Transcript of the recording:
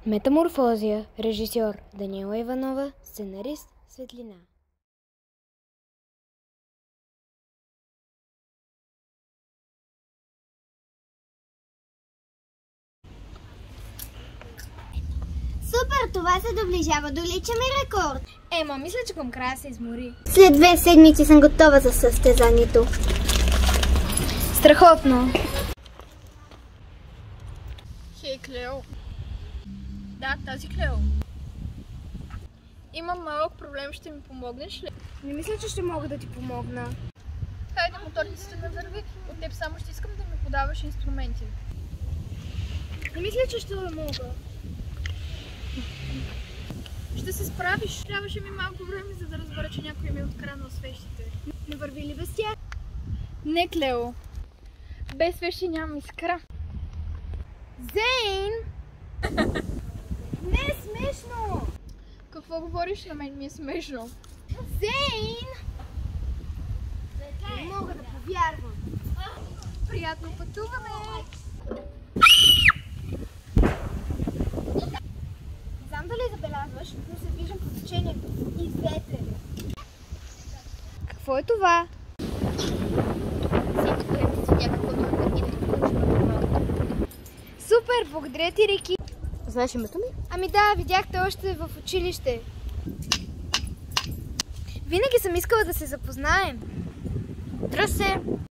Метаморфозия. Режисьор Даниела Иванова. Сценарист Светлина. Супер, това се доближава до личен ми рекорд. Ема, мисля, че към края се измори. След 2 седмици съм готова за състезанието. Страхотно! Хей, Клео. Да, тази Клео. Имам малък проблем, ще ми помогнеш ли? Не мисля, че ще мога да ти помогна. Хайде, моторницата ме върви. От теб само ще искам да ми подаваш инструменти. Не мисля, че ще мога. Ще се справиш. Трябваше ми малко време, за да разбера, че някой ми е откраднал свещите. Не върви ли без тях? Не, Клео. Без свещи нямам искра. Зейн! Не е смешно! Какво говориш? На мен ми е смешно. Зейн! Не мога да повярвам. Приятно пътуване! Не знам дали забелязваш, но се движим по течението и ветрени. Какво е това? Супер! Благодаря ти, Рики! Знаеш името ми? Ами да, видяхте още в училище. Винаги съм искала да се запознаем. Тръс се!